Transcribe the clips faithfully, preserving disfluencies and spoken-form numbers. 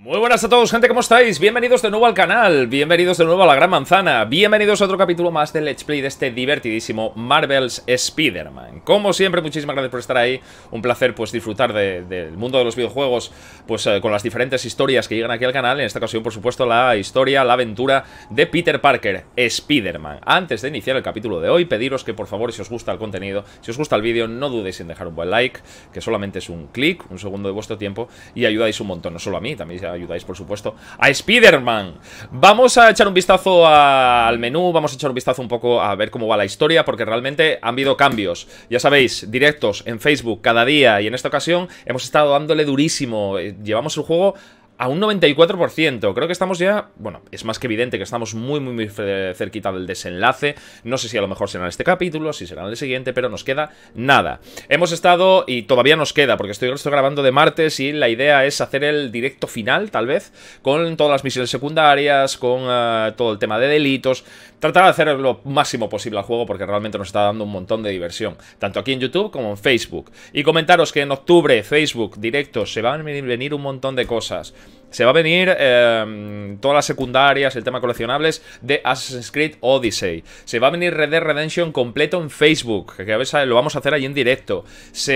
Muy buenas a todos, gente, ¿cómo estáis? Bienvenidos de nuevo al canal, bienvenidos de nuevo a La Gran Manzana, bienvenidos a otro capítulo más del Let's Play de este divertidísimo Marvel's Spider-Man. Como siempre, muchísimas gracias por estar ahí, un placer pues disfrutar del de, de mundo de los videojuegos pues eh, con las diferentes historias que llegan aquí al canal. En esta ocasión, por supuesto, la historia, la aventura de Peter Parker, Spider-Man. Antes de iniciar el capítulo de hoy, pediros que por favor, si os gusta el contenido, si os gusta el vídeo, no dudéis en dejar un buen like, que solamente es un clic, un segundo de vuestro tiempo, y ayudáis un montón, no solo a mí, también ayudáis, por supuesto, a Spider-Man. Vamos a echar un vistazo a, al menú, vamos a echar un vistazo un poco a ver cómo va la historia, porque realmente han habido cambios. Ya sabéis, directos en Facebook cada día, y en esta ocasión hemos estado dándole durísimo. Llevamos el juego a un noventa y cuatro por ciento. Creo que estamos ya... Bueno, es más que evidente que estamos muy, muy, muy cerquita del desenlace. No sé si a lo mejor será en este capítulo, si será en el siguiente, pero nos queda nada. Hemos estado, y todavía nos queda, porque estoy, estoy grabando de martes y la idea es hacer el directo final, tal vez, con todas las misiones secundarias, con uh, todo el tema de delitos. Tratar de hacer lo máximo posible al juego, porque realmente nos está dando un montón de diversión, tanto aquí en YouTube como en Facebook. Y comentaros que en octubre, Facebook, directos, se van a venir un montón de cosas. Se va a venir eh, todas las secundarias, el tema coleccionables de Assassin's Creed Odyssey. Se va a venir Red Dead Redemption completo en Facebook, que a veces lo vamos a hacer allí en directo. Se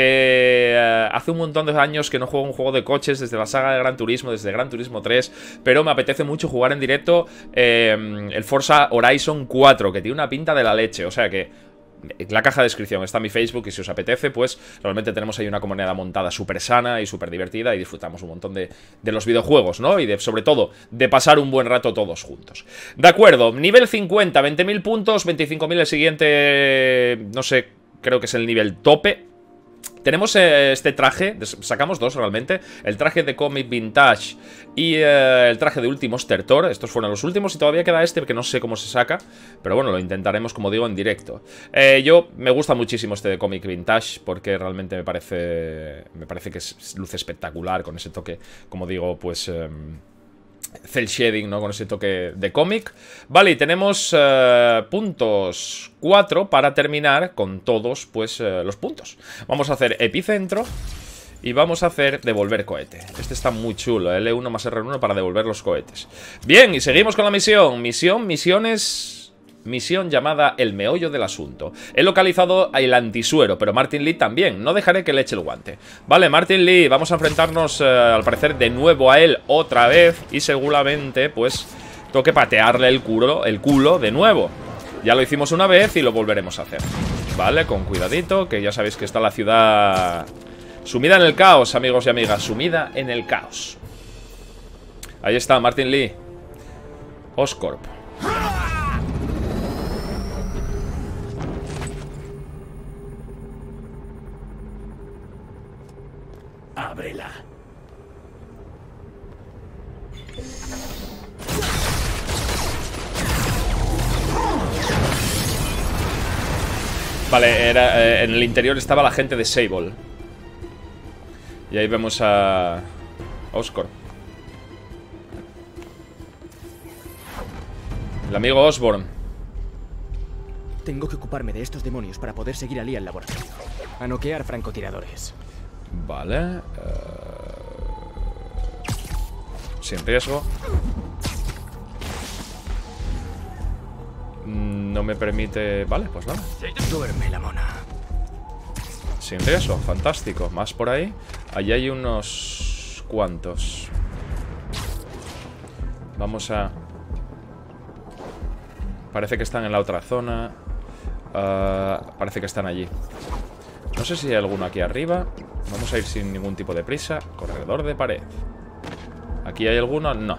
eh, hace un montón de años que no juego un juego de coches desde la saga de Gran Turismo, desde Gran Turismo tres, pero me apetece mucho jugar en directo eh, el Forza Horizon cuatro, que tiene una pinta de la leche, o sea que... En la caja de descripción está mi Facebook y si os apetece, pues realmente tenemos ahí una comunidad montada súper sana y súper divertida y disfrutamos un montón de, de los videojuegos, ¿no? Y de, sobre todo, de pasar un buen rato todos juntos. De acuerdo, nivel cincuenta, veinte mil puntos, veinticinco mil el siguiente, no sé, creo que es el nivel tope. Tenemos eh, este traje, sacamos dos realmente, el traje de cómic vintage y eh, el traje de Últimos Tertor. Estos fueron los últimos y todavía queda este que no sé cómo se saca, pero bueno, lo intentaremos, como digo, en directo. Eh, yo me gusta muchísimo este de cómic vintage porque realmente me parece, me parece que es, luce espectacular con ese toque, como digo, pues... Eh, cel shading, ¿no? Con ese toque de cómic. Vale, y tenemos uh, puntos cuatro para terminar con todos, pues, uh, los puntos. Vamos a hacer epicentro y vamos a hacer devolver cohete. Este está muy chulo, L uno más R uno para devolver los cohetes. Bien, y seguimos con la misión. Misión, misiones... Misión llamada El Meollo del Asunto. He localizado el antisuero, pero Martin Lee también. No dejaré que le eche el guante. Vale, Martin Lee, vamos a enfrentarnos eh, al parecer de nuevo a él otra vez. Y seguramente, pues, toque patearle el culo, el culo de nuevo. Ya lo hicimos una vez y lo volveremos a hacer. Vale, con cuidadito, que ya sabéis que está la ciudad sumida en el caos, amigos y amigas. Sumida en el caos. Ahí está, Martin Lee. Oscorp. Ábrela. Vale, era, eh, en el interior estaba la gente de Sable. Y ahí vemos a Oscorp. El amigo Osborn. Tengo que ocuparme de estos demonios para poder seguir a Lee al laboratorio. A noquear francotiradores. Vale. Uh... Sin riesgo. No me permite... Vale, pues nada. Duerme la mona. Sin riesgo, fantástico. Más por ahí. Allí hay unos cuantos. Vamos a... Parece que están en la otra zona. Uh, parece que están allí. No sé si hay alguno aquí arriba. Vamos a ir sin ningún tipo de prisa. Corredor de pared. ¿Aquí hay alguno? No.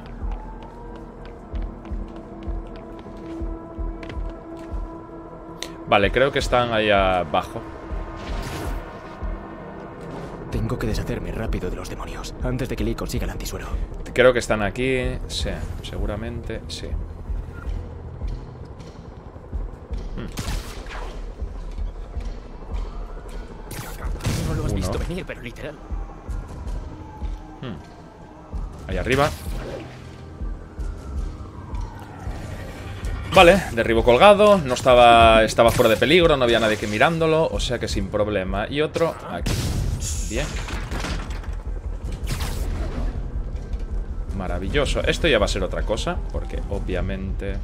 Vale, creo que están ahí abajo. Tengo que deshacerme rápido de los demonios antes de que Lee consiga el antisuero. Creo que están aquí. Sí, seguramente sí. Hmm. No lo has Uno. visto venir, pero literal. Hmm. Ahí arriba. Vale, derribo colgado. No estaba, estaba fuera de peligro, no había nadie que mirándolo, o sea que sin problema. Y otro aquí. Bien. Maravilloso. Esto ya va a ser otra cosa, porque obviamente...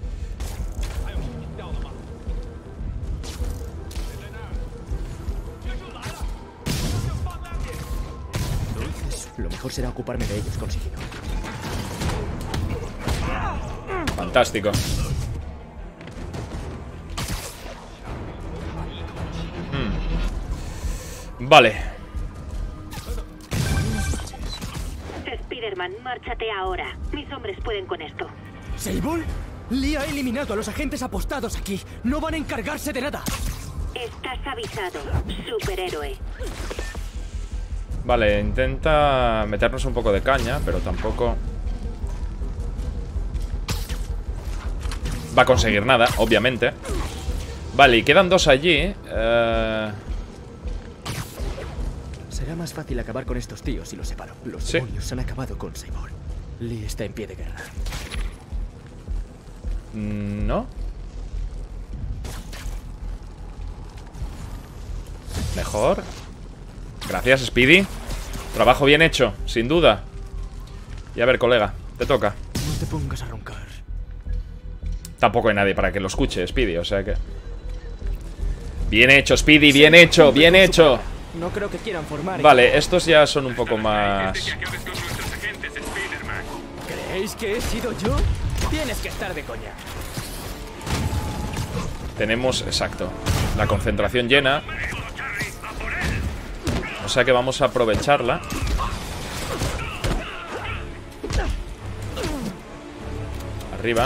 Lo mejor será ocuparme de ellos con sigilo. Fantástico. Hmm. Vale. Spiderman, márchate ahora. Mis hombres pueden con esto. ¿Sable? Lee ha eliminado a los agentes apostados aquí. No van a encargarse de nada. Estás avisado, superhéroe. Vale, intenta meternos un poco de caña, pero tampoco va a conseguir nada, obviamente. Vale, y quedan dos allí. Eh... Será más fácil acabar con estos tíos si los separo. Los Sí. demonios han acabado con Sable. Lee está en pie de guerra. ¿No? Mejor. Gracias, Speedy. Trabajo bien hecho, sin duda. Y a ver, colega, te toca. No te pongas a roncar. Tampoco hay nadie para que lo escuche, Speedy, o sea que... Bien hecho, Speedy, bien hecho, bien hecho. No creo que quieran formar. Vale, estos ya son un poco más... ¿Creéis que he sido yo? Tienes que estar de coña. Tenemos, exacto, la concentración llena. O sea que vamos a aprovecharla. Arriba.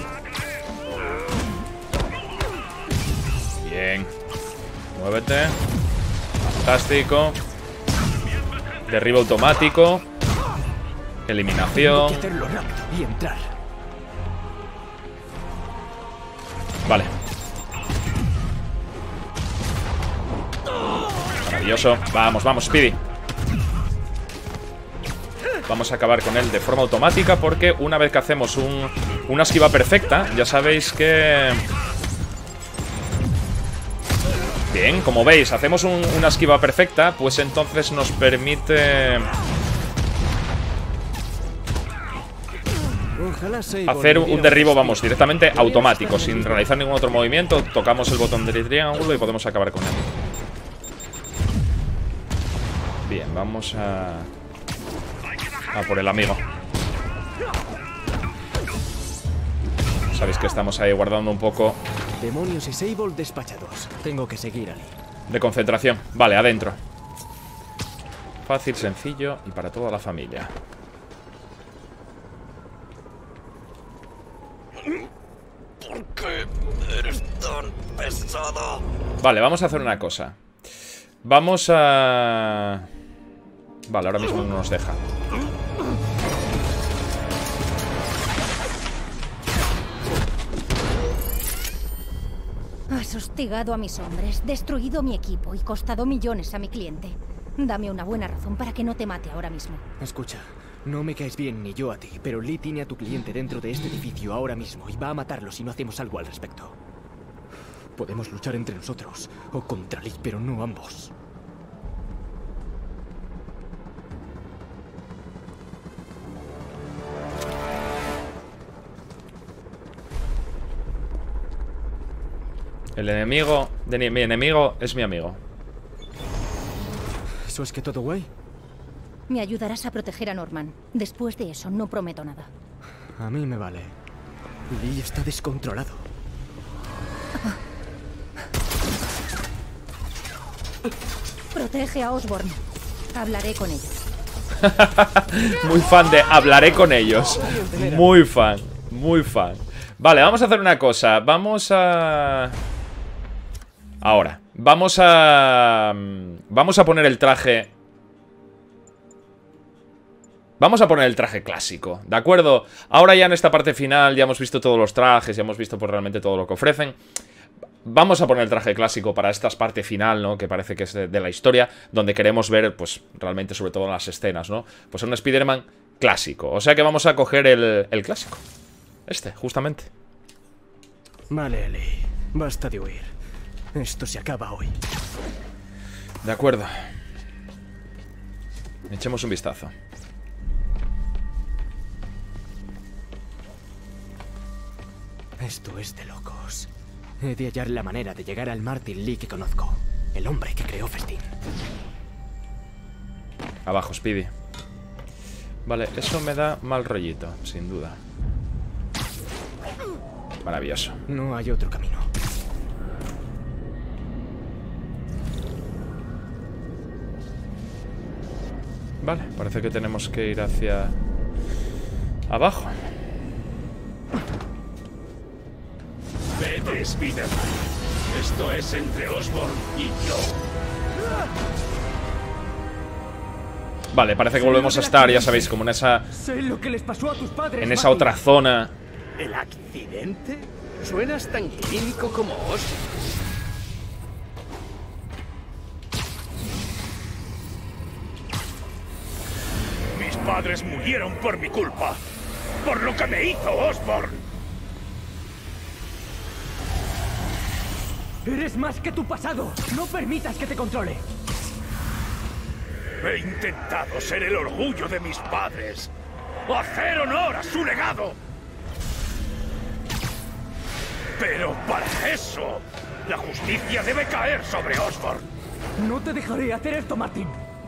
Bien. Muévete. Fantástico. Derribo automático. Tengo Eliminación. que hacerlo rápido y entrar. Vale. Maravilloso. Vamos, vamos, Speedy. Vamos a acabar con él de forma automática, porque una vez que hacemos un, una esquiva perfecta, ya sabéis que... Bien, como veis, hacemos un, una esquiva perfecta, pues entonces nos permite Ojalá Sable hacer un, hubiera un derribo, un vamos, espía. directamente Podría automático, estar en sin el realizar ningún otro movimiento. Tocamos el botón del triángulo y podemos acabar con él. Bien, vamos a... a por el amigo. Sabéis que estamos ahí guardando un poco Demonios y Sable despachados. Tengo que seguir a Lee. de concentración. Vale, adentro. Fácil, sencillo y para toda la familia. ¿Por qué eres tan pesado? Vale, vamos a hacer una cosa. Vamos a... Vale, ahora mismo no nos deja. Has hostigado a mis hombres, destruido mi equipo y costado millones a mi cliente. Dame una buena razón para que no te mate ahora mismo. Escucha, no me caes bien ni yo a ti, pero Lee tiene a tu cliente dentro de este edificio ahora mismo y va a matarlo si no hacemos algo al respecto. Podemos luchar entre nosotros o contra Lee, pero no ambos. El enemigo de mi enemigo es mi amigo. ¿Eso es que todo guay? Me ayudarás a proteger a Norman. Después de eso, no prometo nada. A mí me vale. Lee está descontrolado. Protege a Osborn. Hablaré con ellos. Muy fan de hablaré con ellos. Muy fan, muy fan. Vale, vamos a hacer una cosa. Vamos a... Ahora, vamos a... Vamos a poner el traje... Vamos a poner el traje clásico, ¿de acuerdo? Ahora ya en esta parte final ya hemos visto todos los trajes, ya hemos visto pues realmente todo lo que ofrecen. Vamos a poner el traje clásico para esta parte final, ¿no? Que parece que es de, de la historia, donde queremos ver, pues, realmente sobre todo en las escenas, ¿no? Pues un Spider-Man clásico. O sea que vamos a coger el, el clásico. Este, justamente. Vale, Lee. Basta de huir. Esto se acaba hoy. De acuerdo. Echemos un vistazo. Esto es de locos. He de hallar la manera de llegar al Martin Lee que conozco. El hombre que creó Festín. Abajo, Speedy. Vale, eso me da mal rollito, sin duda. Maravilloso. No hay otro camino. Vale, parece que tenemos que ir hacia abajo. Vete, Spider-Man. Esto es entre Osborn y yo. Vale, parece que volvemos a estar, ya sabéis, como en esa... Sé lo que les pasó a tus padres, En esa Martin. otra zona. ¿El accidente? Suenas tan clínico como Osborn. Mis padres murieron por mi culpa. Por lo que me hizo Osborn. Eres más que tu pasado. No permitas que te controle. He intentado ser el orgullo de mis padres. Hacer honor a su legado. Pero para eso, la justicia debe caer sobre Osborn. No te dejaré hacer esto, Martin.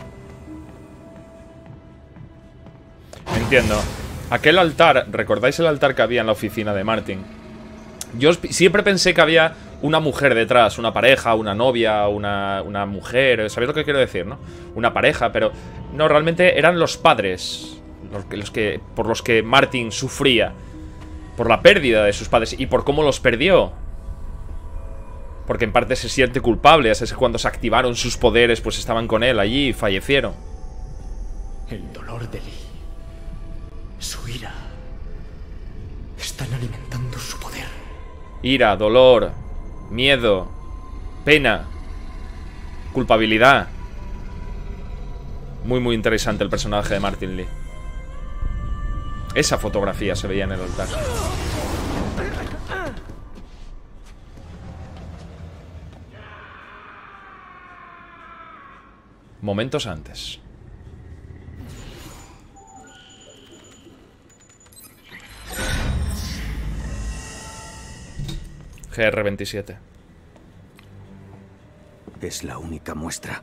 Entiendo. Aquel altar, ¿recordáis el altar que había en la oficina de Martin? Yo siempre pensé que había una mujer detrás, una pareja, una novia, una, una mujer, ¿sabéis lo que quiero decir, no? Una pareja, pero no, realmente eran los padres los que, los que, por los que Martin sufría, por la pérdida de sus padres y por cómo los perdió. Porque en parte se siente culpable, es que cuando se activaron sus poderes, pues estaban con él allí y fallecieron. El dolor de Lee, su ira, están alimentando su poder. Ira, dolor, miedo, pena, culpabilidad. Muy, muy interesante el personaje de Martin Lee. Esa fotografía se veía en el altar. Momentos antes. G R veintisiete. Es la única muestra.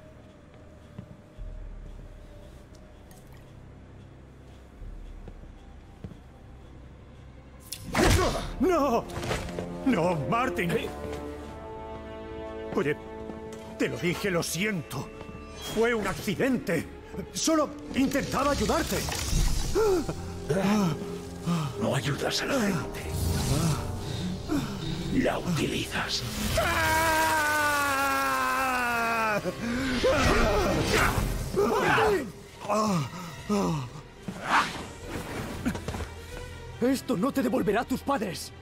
¡No! ¡No, Martin! Oye, te lo dije, lo siento. Fue un accidente. Solo intentaba ayudarte. No ayudas a la gente. La utilizas. Esto no te devolverá a tus padres.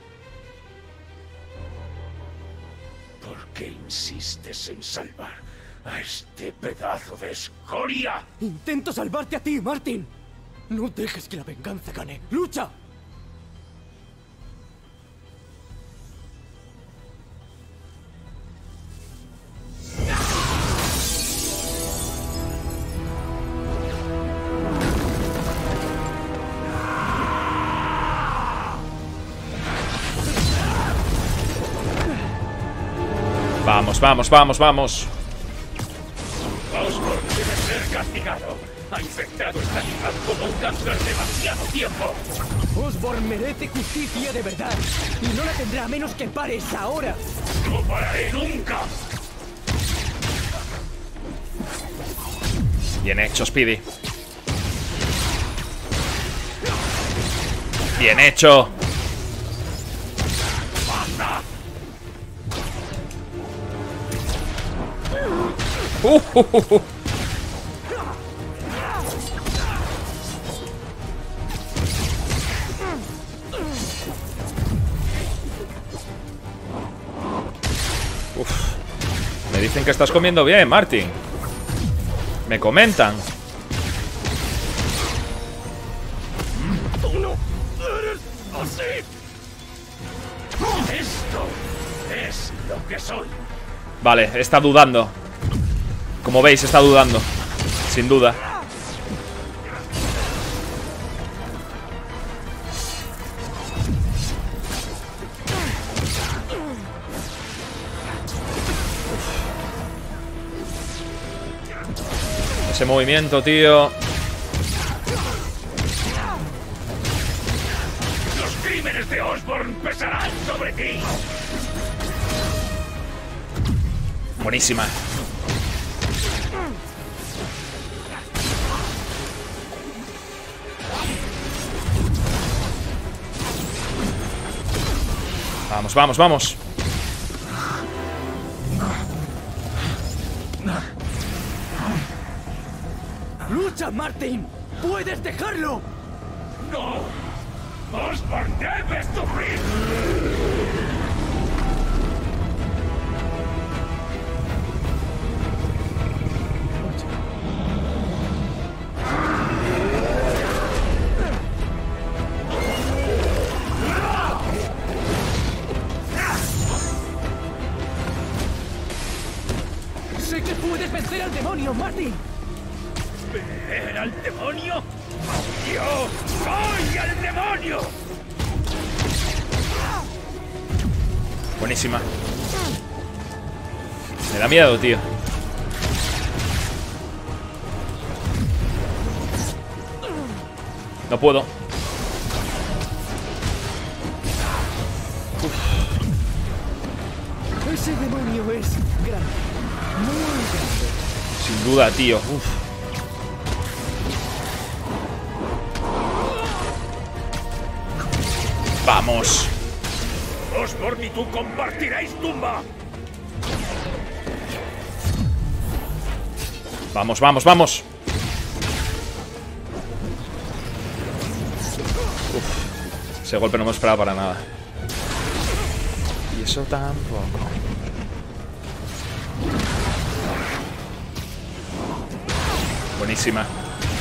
¿Por qué insistes en salvar a este pedazo de escoria? Intento salvarte a ti, Martin. No dejes que la venganza gane. ¡Lucha! Vamos, vamos, vamos, vamos. Osborn debe ser castigado. Ha infectado esta ciudad como un cáncer demasiado tiempo. Osborn merece justicia de verdad. Y no la tendrá a menos que pares ahora. No pararé nunca. Bien hecho, Speedy. Bien hecho. Uh, uh, uh, uh. Uf. Me dicen que estás comiendo bien, Martin. Me comentan. Tú no eres así. Esto es lo que soy. Vale, está dudando. Como veis, está dudando. Sin duda. Ese movimiento, tío. Los crímenes de Osborn pesarán sobre ti. Buenísima. Vamos, vamos, vamos. ¡Lucha, Martin! ¡Puedes dejarlo! ¡No! ¡Osborn debe sufrir! ¡Sé que puedes vencer al demonio, Martin! ¿Ver al demonio? ¡Yo soy el demonio! Buenísima. Me da miedo, tío. No puedo. Ese demonio es grande. Muy grande. Sin duda, tío. Uf. Vamos. Osborn y tú compartiréis tumba. Vamos, vamos, vamos. Uf. Ese golpe no me esperaba para nada. Y eso tampoco. Buenísima.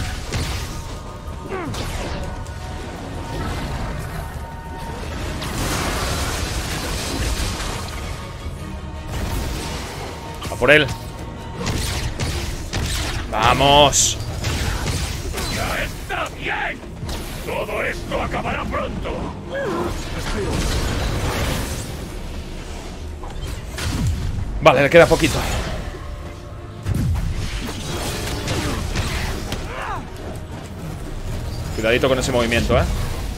A por él. ¡Vamos! ¡Ya está bien! Todo esto acabará pronto. Vale, le queda poquito. Cuidadito con ese movimiento, ¿eh?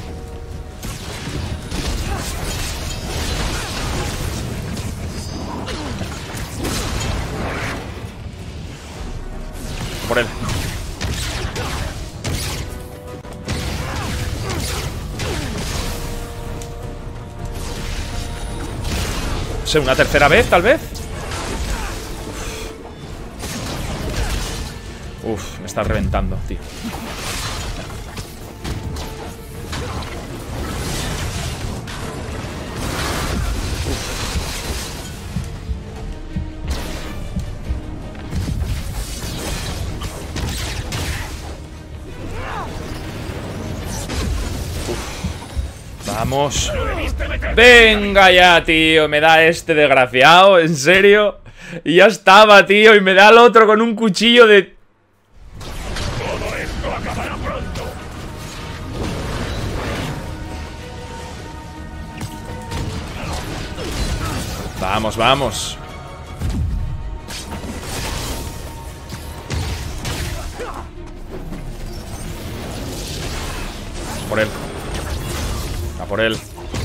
Por él. No sé, una tercera vez, tal vez. Uf, Uf me está reventando, tío. Vamos. Venga ya, tío. Me da este desgraciado, ¿en serio? Y ya estaba, tío. Y me da el otro con un cuchillo de... Todo esto acabará pronto. Vamos, vamos. Por él. A por él.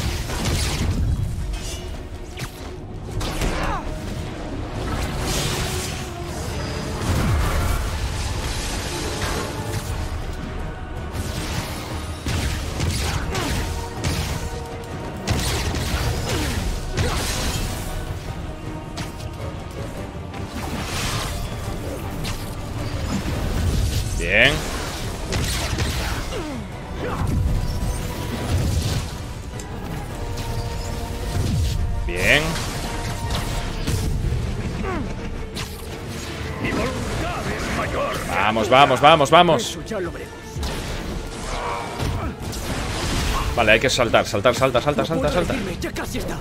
Bien. Bien. Mi voluntad es mayor. Vamos, vamos, vamos, vamos. Eso ya lo veremos. Vale, hay que saltar, saltar, salta, salta, No salta, puedo salta. rendirme, ya casi está.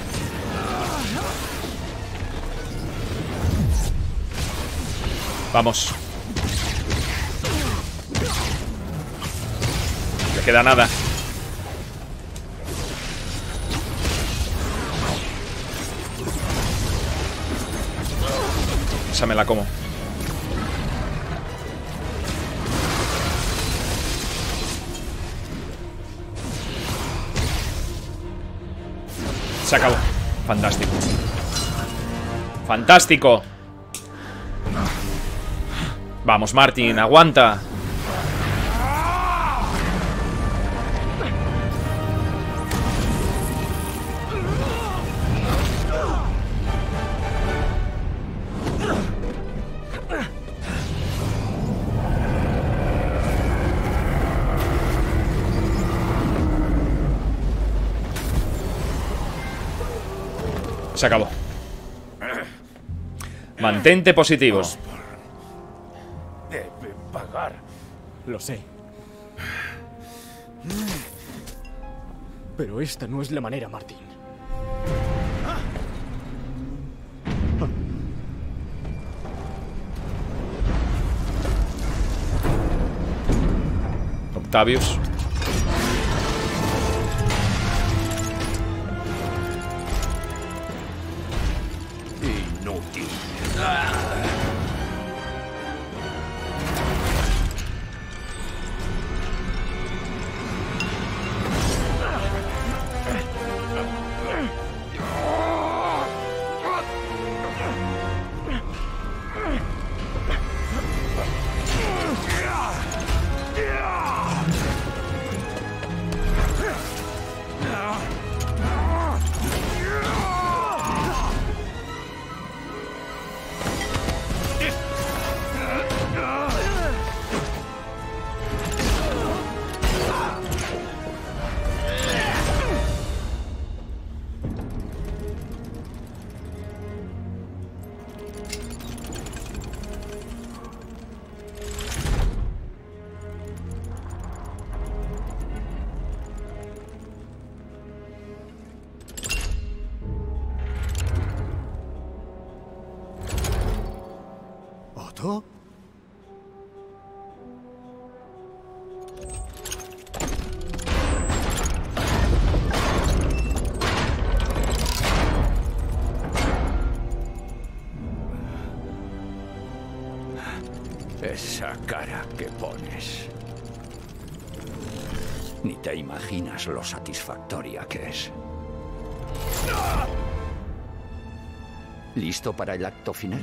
Vamos. Le queda nada. Esa me la como. Se acabó. Fantástico. Fantástico. Vamos, Martin, aguanta. Se acabó. Mantente positivo. Debe pagar. Lo sé. Pero esta no es la manera, Martin. Octavius. Inútil. ¿Otto? Esa cara que pones. Ni te imaginas lo satisfactoria que es. ¿Listo para el acto final?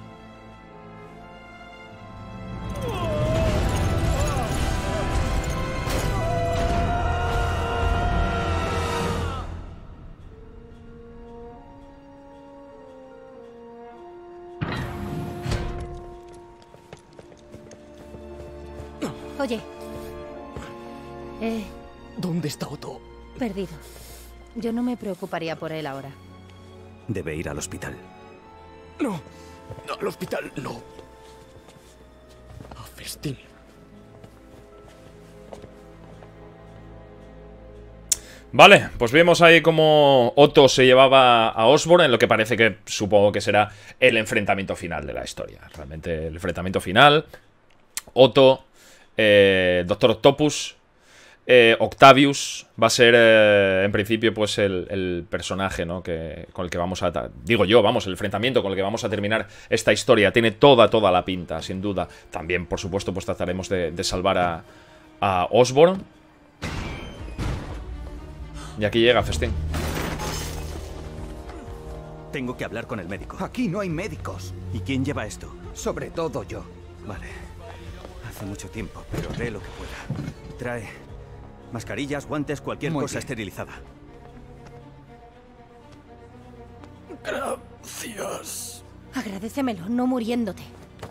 Oye. Eh, ¿Dónde está Otto? perdido. Yo no me preocuparía por él ahora. Debe ir al hospital. No. No, al hospital, no. A festín. Vale, pues vemos ahí como Otto se llevaba a Osborn en lo que parece que supongo que será el enfrentamiento final de la historia. Realmente el enfrentamiento final. Otto, eh, Doctor Octopus, eh, Octavius va a ser eh, en principio pues el, el personaje, ¿no? que, con el que vamos a... Digo yo, vamos, el enfrentamiento con el que vamos a terminar esta historia. Tiene toda, toda la pinta, sin duda. También, por supuesto, pues trataremos de, de salvar a, a Osborn. Y aquí llega Festín. Tengo que hablar con el médico. Aquí no hay médicos. ¿Y quién lleva esto? Sobre todo yo. Vale. Hace mucho tiempo, pero haré lo que pueda. Trae mascarillas, guantes, cualquier Muy cosa bien. esterilizada. Gracias. Agradécemelo, no muriéndote.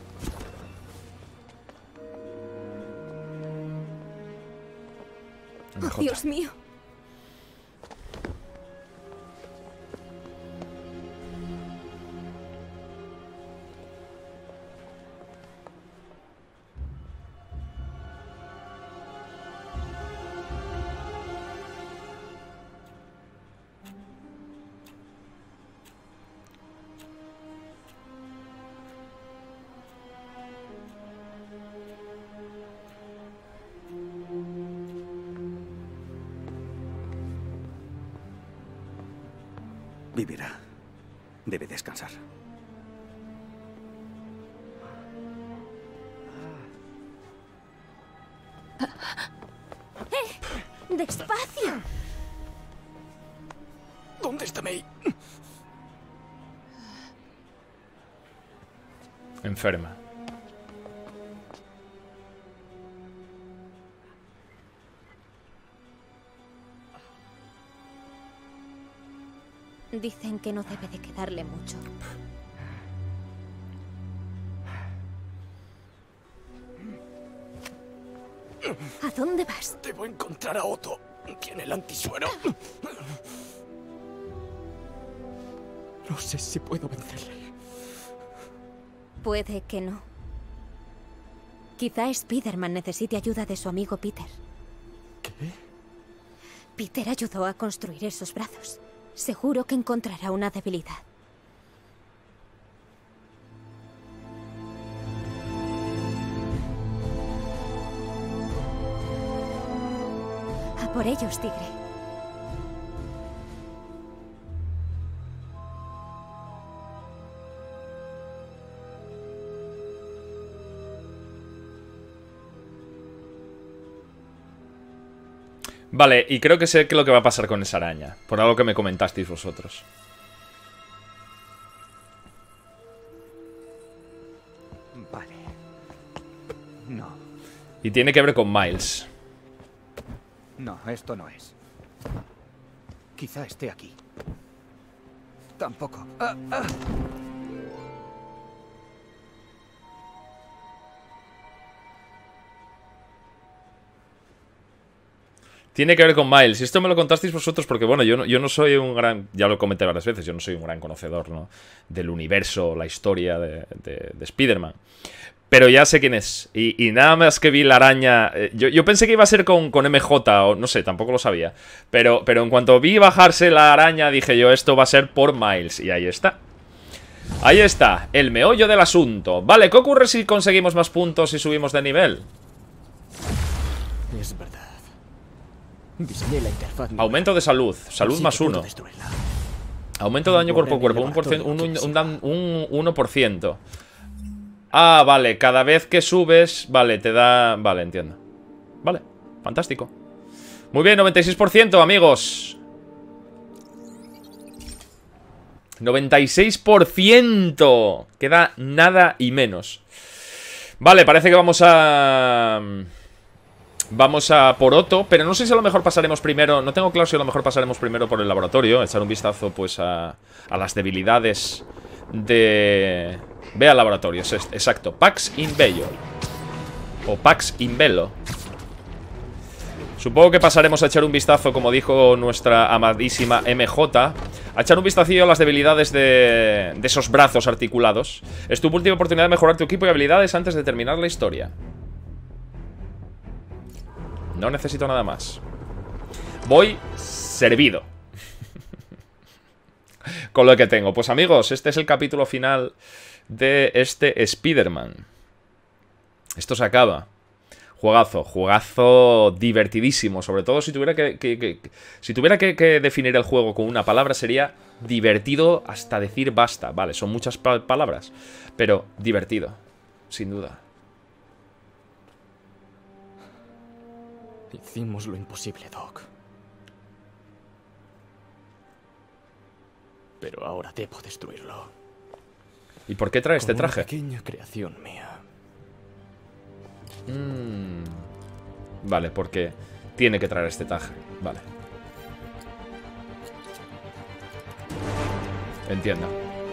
Oh, Dios mío. Vivirá. Debe descansar. ¡Eh! ¡Despacio! ¿Dónde está May? Enferma. Dicen que no debe de quedarle mucho. ¿A dónde vas? Debo encontrar a Otto. Tiene el antisuero. No sé si puedo vencerle. Puede que no. Quizá Spider-Man necesite ayuda de su amigo Peter. ¿Qué? Peter ayudó a construir esos brazos. Seguro que encontrará una debilidad. A por ellos, tigre. Vale, y creo que sé qué es lo que va a pasar con esa araña. Por algo que me comentasteis vosotros. Vale. No. Y tiene que ver con Miles. No, esto no es. Quizá esté aquí. Tampoco. Ah, ah. Tiene que ver con Miles. Y esto me lo contasteis vosotros porque, bueno, yo no, yo no soy un gran... Ya lo comenté varias veces. Yo no soy un gran conocedor, ¿no? Del universo, la historia de, de, de Spider-Man. Pero ya sé quién es. Y, y nada más que vi la araña... Eh, yo, yo pensé que iba a ser con, con M J o no sé, tampoco lo sabía. Pero, pero en cuanto vi bajarse la araña dije yo, esto va a ser por Miles. Y ahí está. Ahí está, el meollo del asunto. Vale, ¿qué ocurre si conseguimos más puntos y subimos de nivel? Es verdad. Diseñé la interfaz. Aumento de salud. Salud más uno. Aumento de daño cuerpo a cuerpo. Un, por cien, un, un, un, un uno por ciento. Ah, vale. Cada vez que subes... Vale, te da... Vale, entiendo. Vale, fantástico. Muy bien, noventa y seis por ciento, amigos. noventa y seis por ciento. Queda nada y menos. Vale, parece que vamos a... Vamos a por Otto, pero no sé si a lo mejor pasaremos primero. No tengo claro si a lo mejor pasaremos primero por el laboratorio. Echar un vistazo pues a, a las debilidades de... Ve al laboratorio, es este, exacto. Pax in Bello. O Pax in Bello. Supongo que pasaremos a echar un vistazo, como dijo nuestra amadísima M J, a echar un vistacillo a las debilidades de, de esos brazos articulados. Es tu última oportunidad de mejorar tu equipo y habilidades antes de terminar la historia. No necesito nada más. Voy servido. Con lo que tengo. Pues amigos, este es el capítulo final de este Spider-Man. Esto se acaba. Juegazo, juegazo divertidísimo. Sobre todo si tuviera que, que, que si tuviera que, que definir el juego con una palabra, sería divertido hasta decir basta. Vale, son muchas pa palabras, pero divertido, sin duda. Hicimos lo imposible, Doc. Pero ahora debo destruirlo. ¿Y por qué trae este traje? Una pequeña creación mía. Mm. Vale, porque tiene que traer este traje. Vale. Entiendo.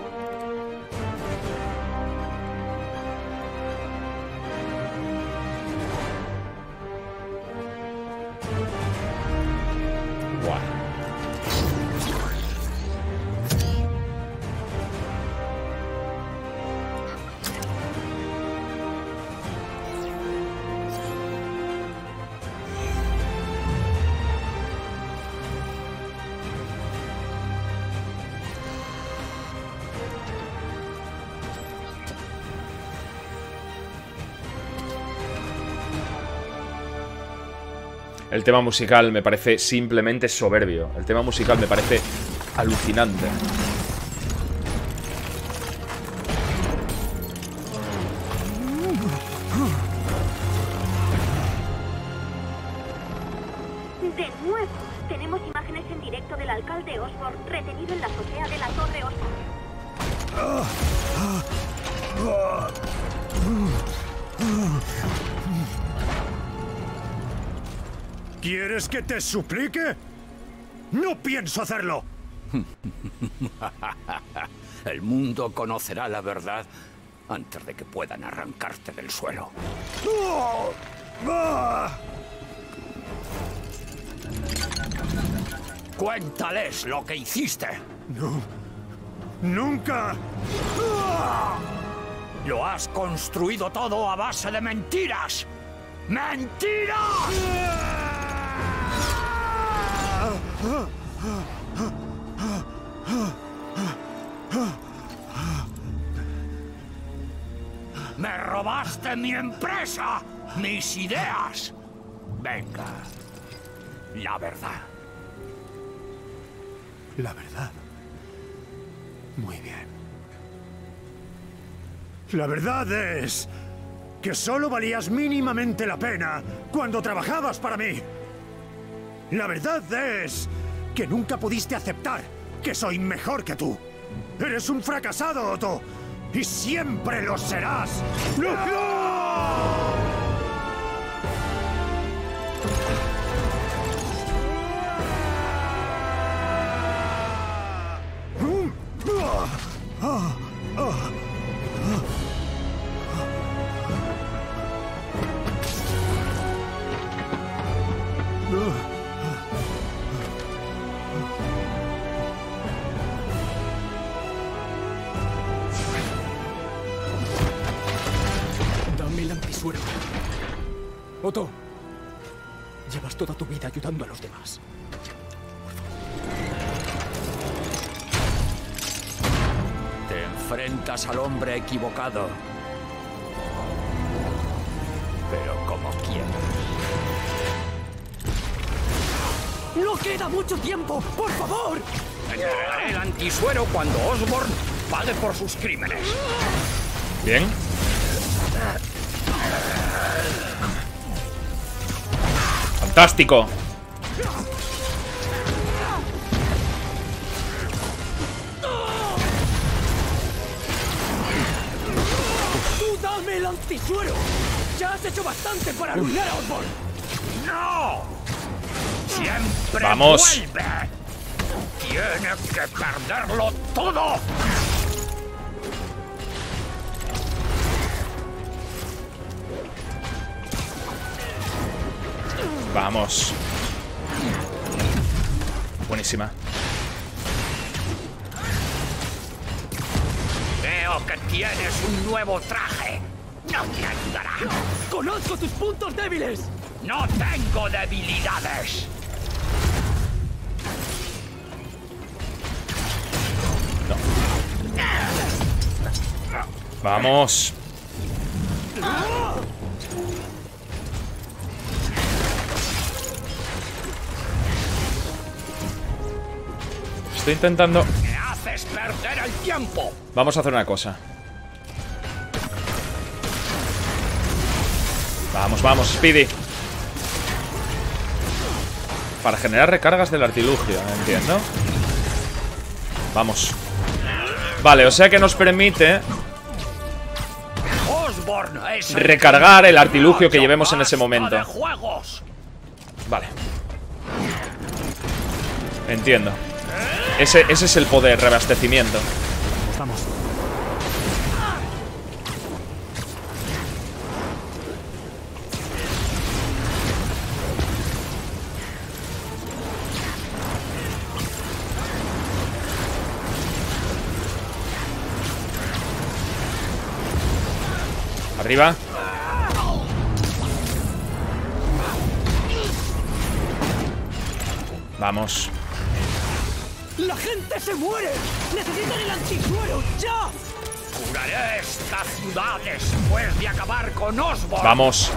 Buah. El tema musical me parece simplemente soberbio. El tema musical me parece alucinante. De nuevo, tenemos imágenes en directo del alcalde Osborn retenido en la azotea de la Torre Osborn. ¿Quieres que te suplique? ¡No pienso hacerlo! El mundo conocerá la verdad antes de que puedan arrancarte del suelo. Cuéntales lo que hiciste. No. ¡Nunca! Lo has construido todo a base de mentiras. ¡Mentiras! ¡Me robaste mi empresa! ¡Mis ideas! Venga, la verdad. La verdad. Muy bien. La verdad es que solo valías mínimamente la pena cuando trabajabas para mí. La verdad es que nunca pudiste aceptar que soy mejor que tú. Eres un fracasado, Otto. Y siempre lo serás. ¡No! Dame el antisuero. Otto, llevas toda tu vida ayudando a los demás. Te enfrentas al hombre equivocado. Pero como quieras. ¡No queda mucho tiempo! ¡Por favor! Entregaré el antisuero cuando Osborn pague por sus crímenes. Bien. Fantástico. ¡Tú dame el antisuero! ¡Ya has hecho bastante para arruinar a Osborn! ¡No! ¡Siempre Vamos. vuelve! ¡Tiene que perderlo todo! Vamos. Buenísima. Veo que tienes un nuevo traje. No te ayudará. ¡Conozco tus puntos débiles! No tengo debilidades. Vamos. Estoy intentando... Me haces perder el tiempo. Vamos a hacer una cosa. Vamos, vamos, Speedy. Para generar recargas del artilugio, entiendo. Vamos. Vale, o sea que nos permite Osborn es el recargar el artilugio que llevemos en ese momento. de juegos. Vale. Entiendo. Ese, ese es el poder, reabastecimiento. Vamos. Arriba. Vamos. ¡La gente se muere! ¡Necesitan el antisuero! ¡Ya! Curaré esta ciudad después de acabar con Osborn. Vamos.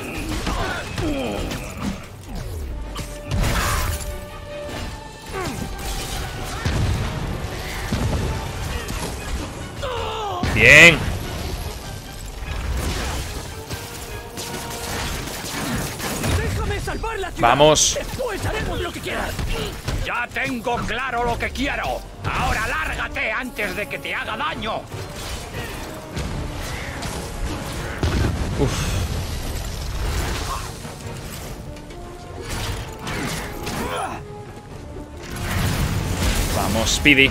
Bien. ¡Déjame salvar la ciudad! Vamos. ¡Después haré lo que quieras. Ya tengo claro lo que quiero. Ahora lárgate antes de que te haga daño. Uf. Vamos, Speedy.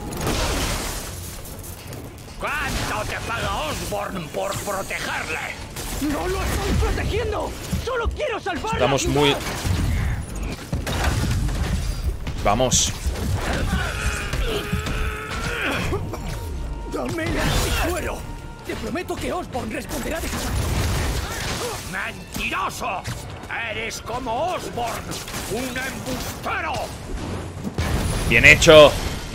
¿Cuánto te paga Osborn por protegerle? ¡No lo estoy protegiendo! ¡Solo quiero salvar Estamos la muy... ciudad! Vamos. ¡Dame el anticuero! Te prometo que Osborn responderá de sus actos. ¡Mentiroso! ¡Eres como Osborn! ¡Un embustero! Bien hecho.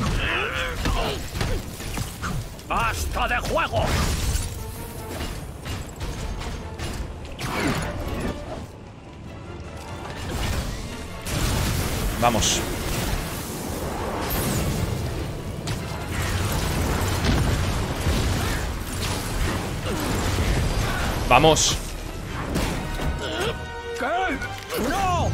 ¡Basta de juego! Vamos. Vamos. ¿Qué? ¡No!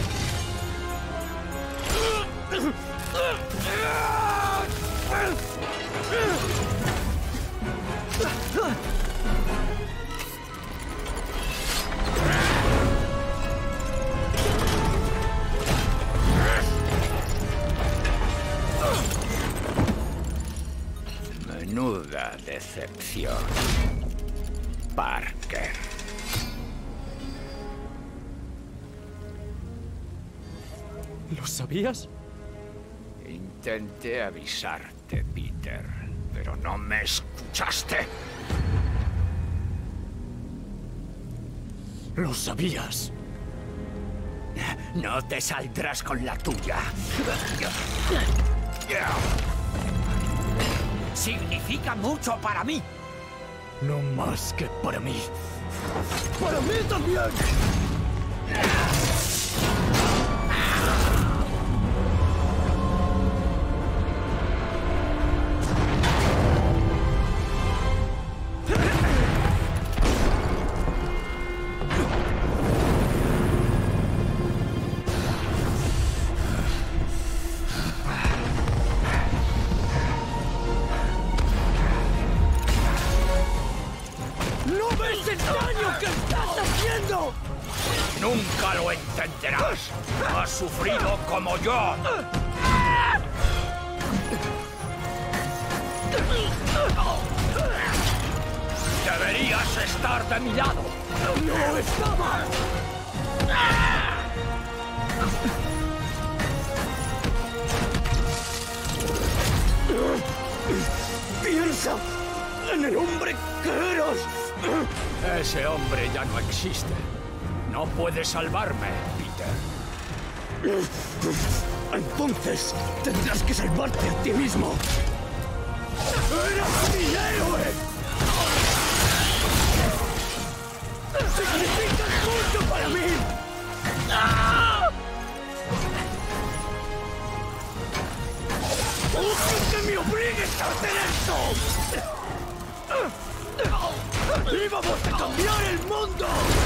Menuda decepción, Parker. ¿Lo sabías? Intenté avisarte, Peter, pero no me escuchaste. Lo sabías. No te saldrás con la tuya. Significa mucho para mí. No más que para mí. ¡Para mí también! ¡No ves el daño que estás haciendo! Nunca lo entenderás. Has sufrido como yo. Deberías estar de mi lado. ¡No estaba! ¡Piensa en el hombre que eras! Ese hombre ya no existe. No puede salvarme, Peter. Entonces tendrás que salvarte a ti mismo. ¡Eras mi héroe! ¡Significas mucho para mí! ¡Odio que me obligues a hacer esto! ¡Íbamos a cambiar el mundo!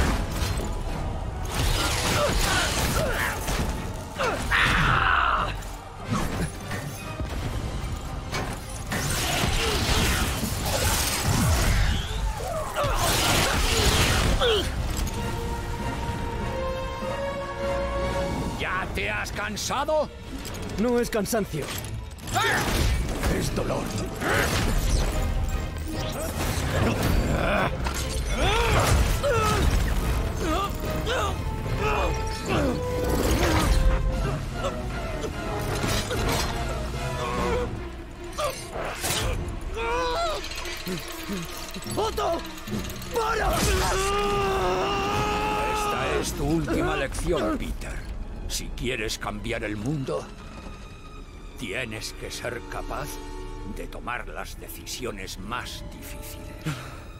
¿Ya te has cansado? No es cansancio. Es dolor. ¡Otto! ¡Para! Esta es tu última lección, Peter. Si quieres cambiar el mundo, tienes que ser capaz de tomar las decisiones más difíciles.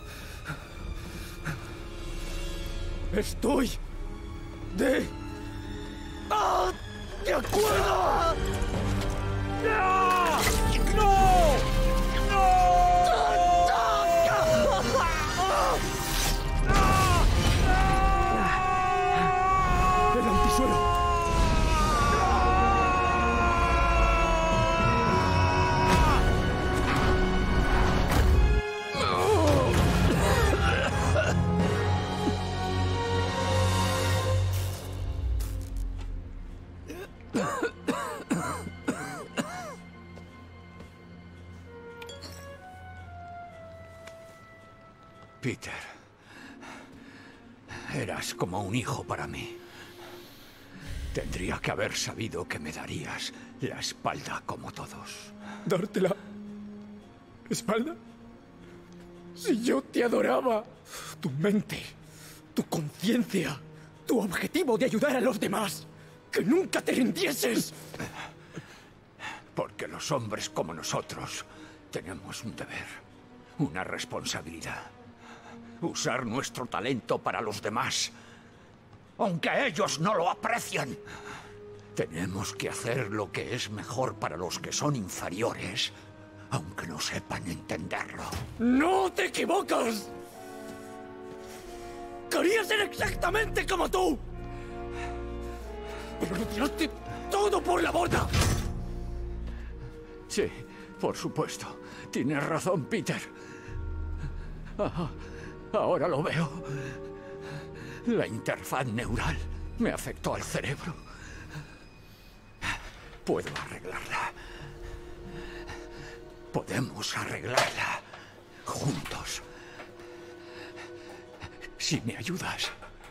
Estoy de... ¡Ah! ¡De acuerdo! ¡No! ¡No! ¡No! ¡El antisuelo! Peter, eras como un hijo para mí. Tendría que haber sabido que me darías la espalda como todos. ¿Darte la espalda? Si yo te adoraba. Tu mente, tu conciencia, tu objetivo de ayudar a los demás. ¡Que nunca te rindieses! Porque los hombres como nosotros tenemos un deber, una responsabilidad. Usar nuestro talento para los demás, aunque ellos no lo aprecian. Tenemos que hacer lo que es mejor para los que son inferiores, aunque no sepan entenderlo. ¡No te equivocas! ¡Quería ser exactamente como tú! ¡Pero lo tiraste todo por la borda! Sí, por supuesto. Tienes razón, Peter. Ah, ahora lo veo. La interfaz neural me afectó al cerebro. Puedo arreglarla. Podemos arreglarla juntos. Si me ayudas.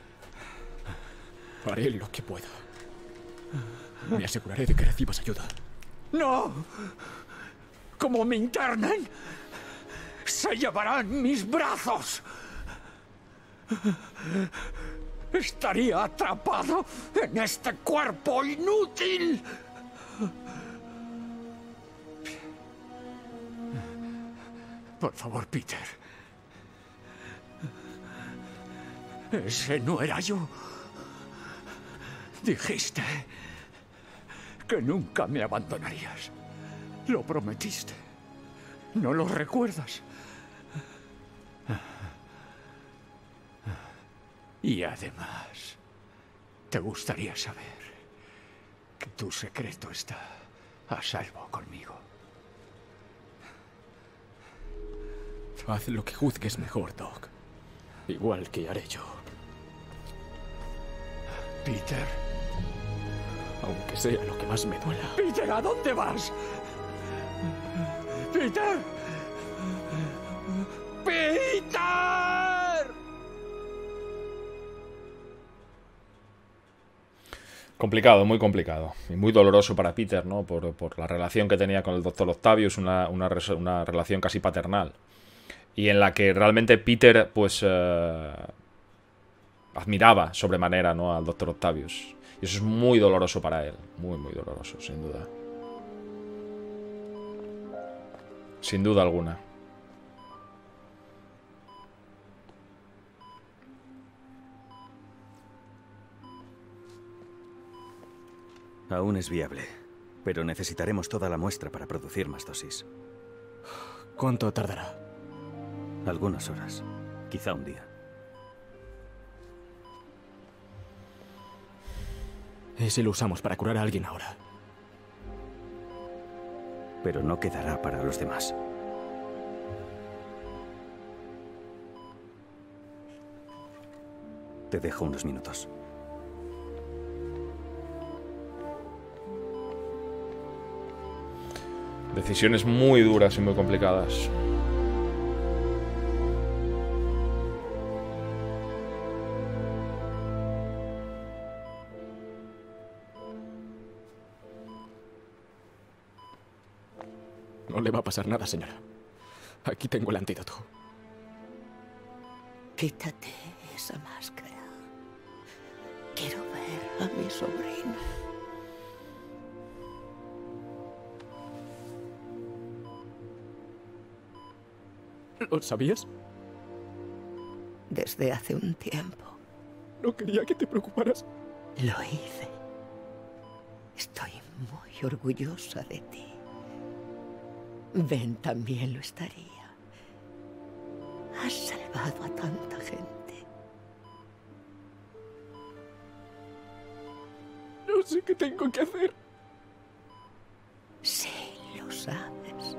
Haré lo que pueda. Me aseguraré de que recibas ayuda. ¡No! Como me internen, se llevarán mis brazos. Estaría atrapado en este cuerpo inútil. Por favor, Peter. Ese no era yo. Dijiste que nunca me abandonarías. Lo prometiste. ¿No lo recuerdas? Y además, te gustaría saber que tu secreto está a salvo conmigo. Haz lo que juzgues mejor, Doc. Igual que haré yo. Peter. Aunque sea lo que más me duela. Peter, ¿a dónde vas? Peter. Peter. Complicado, muy complicado. Y muy doloroso para Peter, ¿no? Por, por la relación que tenía con el doctor Octavius, una, una, una relación casi paternal. Y en la que realmente Peter, pues, eh, admiraba sobremanera, ¿no?, al doctor Octavius. Y eso es muy doloroso para él. Muy, muy doloroso, sin duda. Sin duda alguna. Aún es viable, pero necesitaremos toda la muestra para producir más dosis. ¿Cuánto tardará? Algunas horas, quizá un día. ¿Y si lo usamos para curar a alguien ahora? Pero no quedará para los demás. Te dejo unos minutos. Decisiones muy duras y muy complicadas. No le va a pasar nada, señora. Aquí tengo el antídoto. Quítate esa máscara. Quiero ver a mi sobrina. ¿Lo sabías? Desde hace un tiempo. No quería que te preocuparas. Lo hice. Estoy muy orgullosa de ti. Ben también lo estaría. Has salvado a tanta gente. No sé qué tengo que hacer. Sí, lo sabes.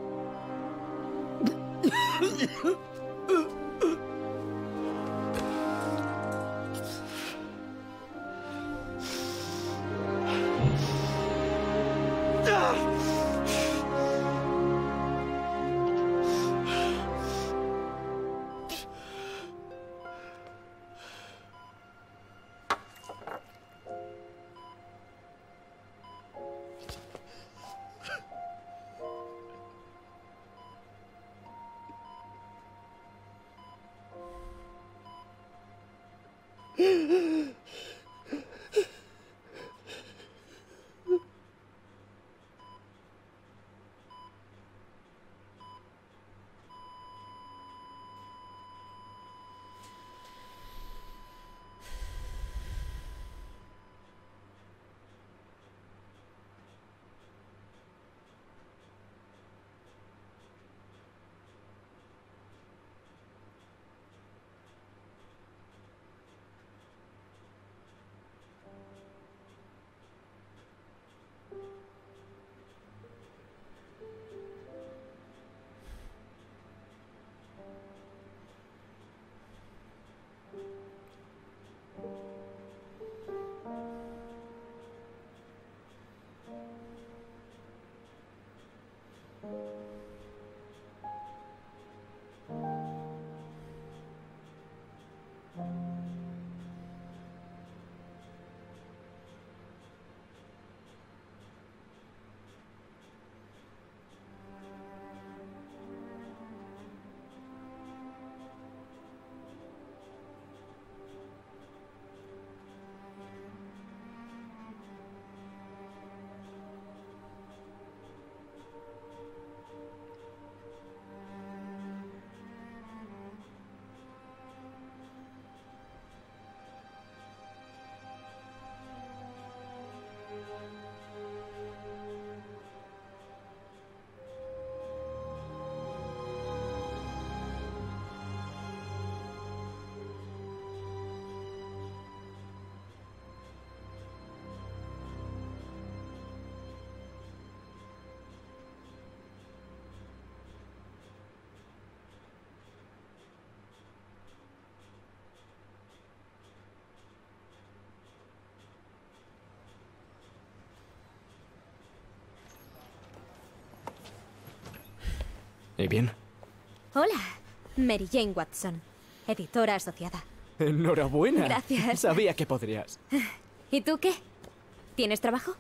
¿Y bien? Hola, Mary Jane Watson, editora asociada. Enhorabuena. Gracias. Sabía que podrías. ¿Y tú qué? ¿Tienes trabajo?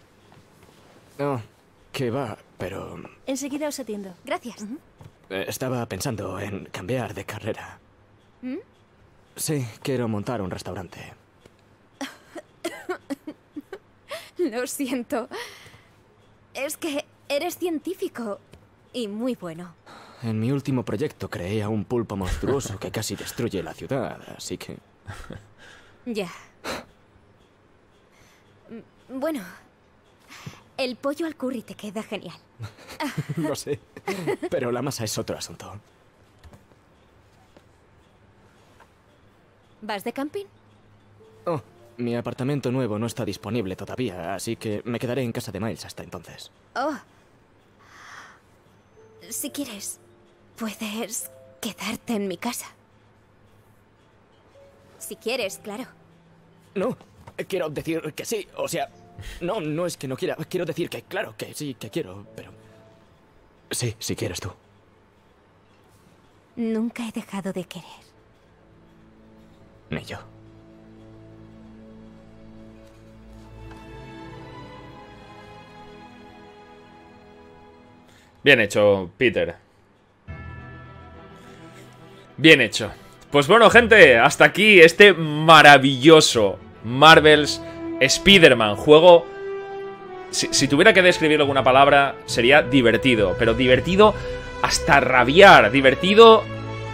No, que va, pero... Enseguida os atiendo. Gracias. eh, estaba pensando en cambiar de carrera. ¿Mm? Sí, quiero montar un restaurante. Lo siento. Es que eres científico y muy bueno. En mi último proyecto creé a un pulpo monstruoso que casi destruye la ciudad, así que... Ya. Bueno, el pollo al curry te queda genial. No sé, pero la masa es otro asunto. ¿Vas de camping? Oh, mi apartamento nuevo no está disponible todavía, así que me quedaré en casa de Miles hasta entonces. Oh. Si quieres, puedes quedarte en mi casa. Si quieres, claro. No, quiero decir que sí, o sea... No, no es que no quiera, quiero decir que claro, que sí, que quiero, pero... Sí, si quieres tú. Nunca he dejado de querer. Ni yo. Bien hecho, Peter. Bien hecho. Pues bueno, gente, hasta aquí este maravilloso Marvel's Spider-Man. Juego... Si, si tuviera que describirlo con una palabra, sería divertido. Pero divertido hasta rabiar. Divertido...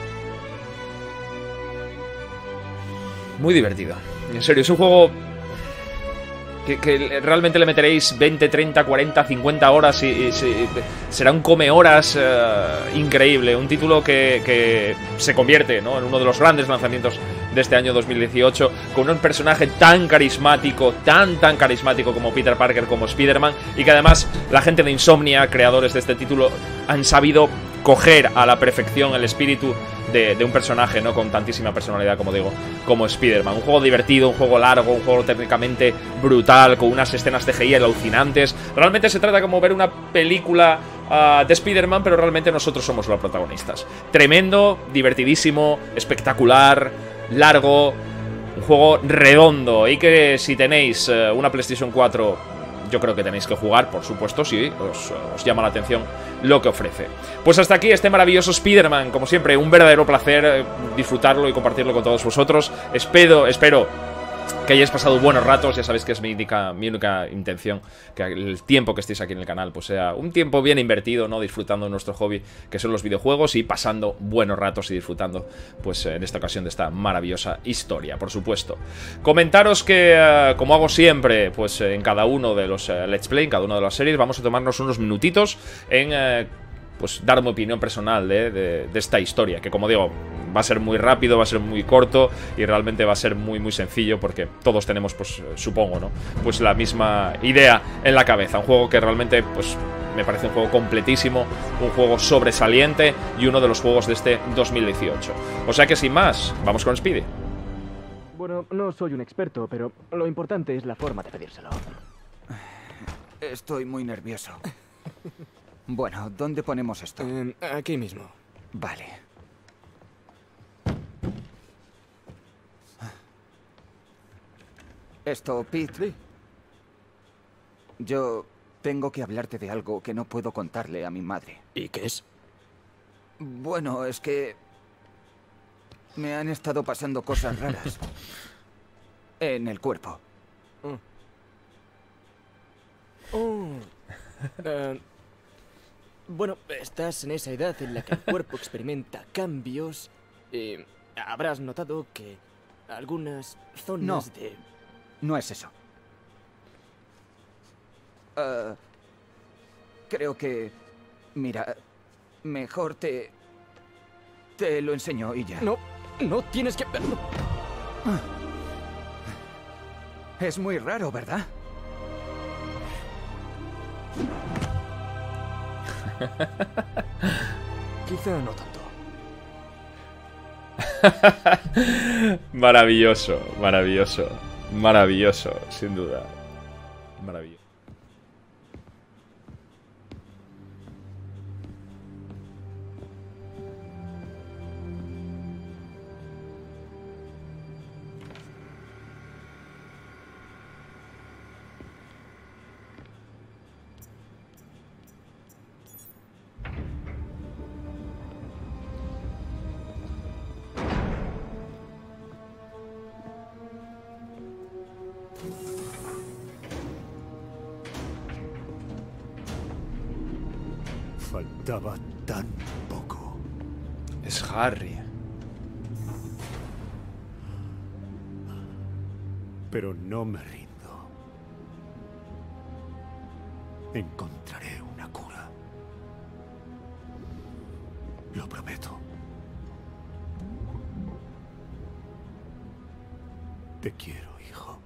Muy divertido. En serio, es un juego... Que, que realmente le meteréis veinte, treinta, cuarenta, cincuenta horas y, y, y será un come horas uh, increíble. Un título que, que se convierte, ¿no?, en uno de los grandes lanzamientos de este año dos mil dieciocho, con un personaje tan carismático, tan tan carismático como Peter Parker, como Spider-Man, y que además la gente de Insomnia, creadores de este título, han sabido coger a la perfección el espíritu de, de un personaje, ¿no? Con tantísima personalidad, como digo, como Spider-Man. Un juego divertido, un juego largo, un juego técnicamente brutal, con unas escenas C G I alucinantes. Realmente se trata como ver una película uh, de Spider-Man, pero realmente nosotros somos los protagonistas. Tremendo, divertidísimo, espectacular, largo, un juego redondo. Y que si tenéis uh, una PlayStation cuatro, yo creo que tenéis que jugar, por supuesto, si os, os llama la atención lo que ofrece. Pues hasta aquí este maravilloso Spider-Man. Como siempre, un verdadero placer disfrutarlo y compartirlo con todos vosotros. Espero, espero que hayáis pasado buenos ratos. Ya sabéis que es mi única, mi única intención, que el tiempo que estéis aquí en el canal pues sea un tiempo bien invertido, ¿no? Disfrutando de nuestro hobby, que son los videojuegos, y pasando buenos ratos y disfrutando, pues en esta ocasión, de esta maravillosa historia, por supuesto. Comentaros que, uh, como hago siempre, pues en cada uno de los uh, Let's Play, en cada una de las series, vamos a tomarnos unos minutitos en... Uh, pues dar mi opinión personal de, de, de esta historia, que como digo, va a ser muy rápido, va a ser muy corto y realmente va a ser muy muy sencillo, porque todos tenemos, pues supongo, ¿no? Pues la misma idea en la cabeza. Un juego que realmente, pues me parece un juego completísimo, un juego sobresaliente y uno de los juegos de este dos mil dieciocho. O sea que sin más, vamos con Speedy. Bueno, no soy un experto, pero lo importante es la forma de pedírselo. Estoy muy nervioso. Bueno, ¿dónde ponemos esto? Eh, aquí mismo. Vale. Esto, Pete. Sí. Yo tengo que hablarte de algo que no puedo contarle a mi madre. ¿Y qué es? Bueno, es que me han estado pasando cosas raras en el cuerpo. Oh. Oh. uh... Bueno, estás en esa edad en la que el cuerpo experimenta cambios y habrás notado que algunas zonas no, de... No es eso. Uh, creo que... Mira, mejor te... Te lo enseño y ya. No, no tienes que... Es muy raro, ¿verdad? Quizá no tanto. Maravilloso, maravilloso, maravilloso, sin duda. Maravilloso. Faltaba tan poco. Es Harry. Pero no me rindo. Encontraré una cura. Lo prometo. Te quiero, hijo.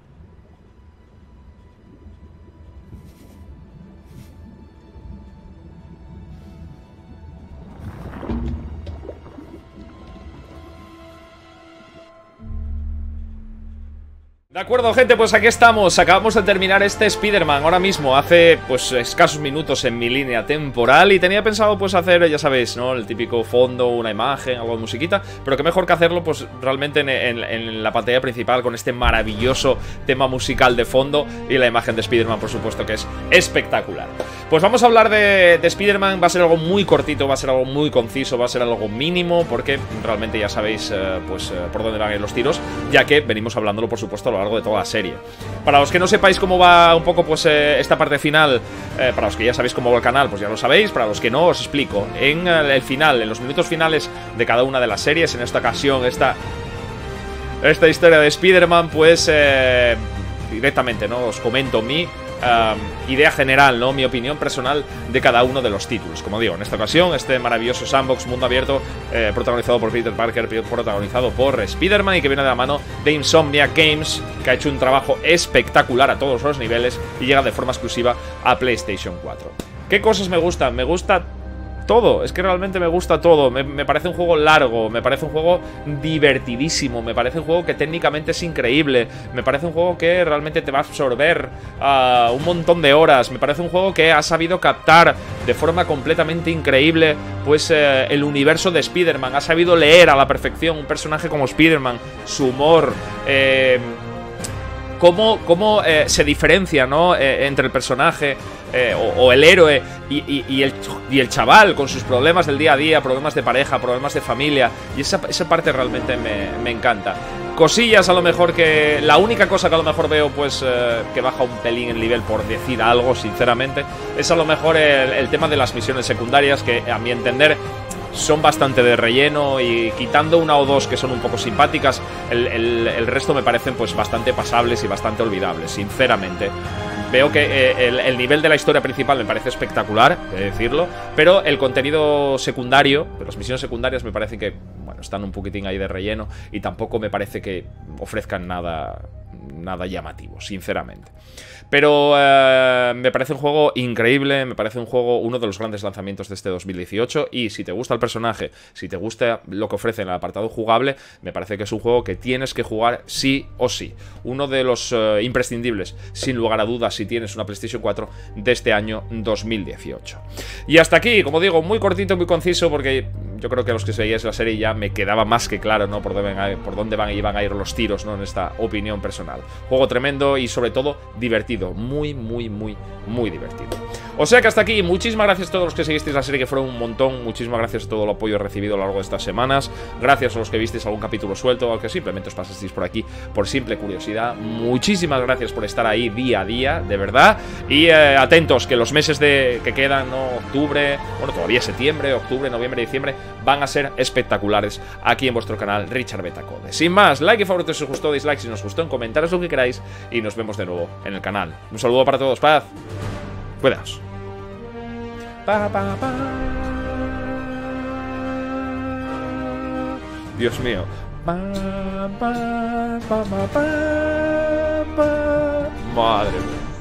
De acuerdo, gente, pues aquí estamos. Acabamos de terminar este Spider-Man ahora mismo, hace pues escasos minutos en mi línea temporal. Y tenía pensado pues hacer, ya sabéis, ¿no? El típico fondo, una imagen, algo de musiquita. Pero que mejor que hacerlo pues realmente en, en, en la pantalla principal, con este maravilloso tema musical de fondo y la imagen de Spider-Man, por supuesto, que es espectacular. Pues vamos a hablar de, de Spider-Man. Va a ser algo muy cortito, va a ser algo muy conciso, va a ser algo mínimo, porque realmente ya sabéis eh, pues eh, por dónde van a ir los tiros, ya que venimos hablándolo, por supuesto, a lo largo de toda la serie. Para los que no sepáis cómo va un poco pues eh, esta parte final, eh, para los que ya sabéis cómo va el canal, pues ya lo sabéis. Para los que no, os explico. En eh, el final, en los minutos finales de cada una de las series, en esta ocasión, esta, esta historia de Spider-Man, pues eh, directamente, ¿no? Os comento mi Uh, idea general, ¿no? Mi opinión personal de cada uno de los títulos. Como digo, en esta ocasión, este maravilloso sandbox mundo abierto, eh, protagonizado por Peter Parker, protagonizado por Spider-Man, y que viene de la mano de Insomniac Games, que ha hecho un trabajo espectacular a todos los niveles y llega de forma exclusiva a PlayStation cuatro. ¿Qué cosas me gustan? Me gusta todo, es que realmente me gusta todo. me, me parece un juego largo, me parece un juego divertidísimo, me parece un juego que técnicamente es increíble, me parece un juego que realmente te va a absorber uh, un montón de horas, me parece un juego que ha sabido captar de forma completamente increíble pues eh, el universo de Spider-Man, ha sabido leer a la perfección un personaje como Spider-Man, su humor, eh, cómo, cómo eh, se diferencia, ¿no? Eh, entre el personaje eh, o, o el héroe y, y, y, el, y el chaval con sus problemas del día a día, problemas de pareja, problemas de familia, y esa, esa parte realmente me, me encanta. Cosillas a lo mejor que... La única cosa que a lo mejor veo pues eh, que baja un pelín el nivel, por decir algo sinceramente, es a lo mejor el, el tema de las misiones secundarias, que a mi entender son bastante de relleno, y quitando una o dos que son un poco simpáticas, el, el, el resto me parecen pues bastante pasables y bastante olvidables, sinceramente. Veo que eh, el, el nivel de la historia principal me parece espectacular, he de decirlo, pero el contenido secundario, las misiones secundarias me parece que, bueno, están un poquitín ahí de relleno, y tampoco me parece que ofrezcan nada, nada llamativo, sinceramente. Pero eh, me parece un juego increíble, me parece un juego, uno de los grandes lanzamientos de este dos mil dieciocho, y si te gusta el personaje, si te gusta lo que ofrece en el apartado jugable, me parece que es un juego que tienes que jugar sí o sí. Uno de los eh, imprescindibles, sin lugar a dudas, si tienes una PlayStation cuatro de este año dos mil dieciocho. Y hasta aquí, como digo, muy cortito, muy conciso, porque yo creo que a los que seguíais la serie ya me quedaba más que claro, ¿no? Por dónde van, por dónde van y iban a ir los tiros, ¿no? En esta opinión personal. Juego tremendo y sobre todo divertido. Muy, muy, muy, muy divertido. O sea que hasta aquí, muchísimas gracias a todos los que seguisteis la serie, que fueron un montón. Muchísimas gracias a todo el apoyo recibido a lo largo de estas semanas. Gracias a los que visteis algún capítulo suelto, o que simplemente os pasasteis por aquí por simple curiosidad. Muchísimas gracias por estar ahí día a día, de verdad. Y eh, atentos, que los meses de que quedan, ¿no? Octubre, bueno, todavía septiembre, octubre, noviembre, diciembre, van a ser espectaculares aquí en vuestro canal Richard Betacode. Sin más, like y favorito si os gustó, dislike si nos gustó, en comentarios lo que queráis, y nos vemos de nuevo en el canal. Un saludo para todos, paz. Cuidaos. Pa, pa, pa. Dios mío. Pa, pa, pa, pa, pa, pa. Madre mía.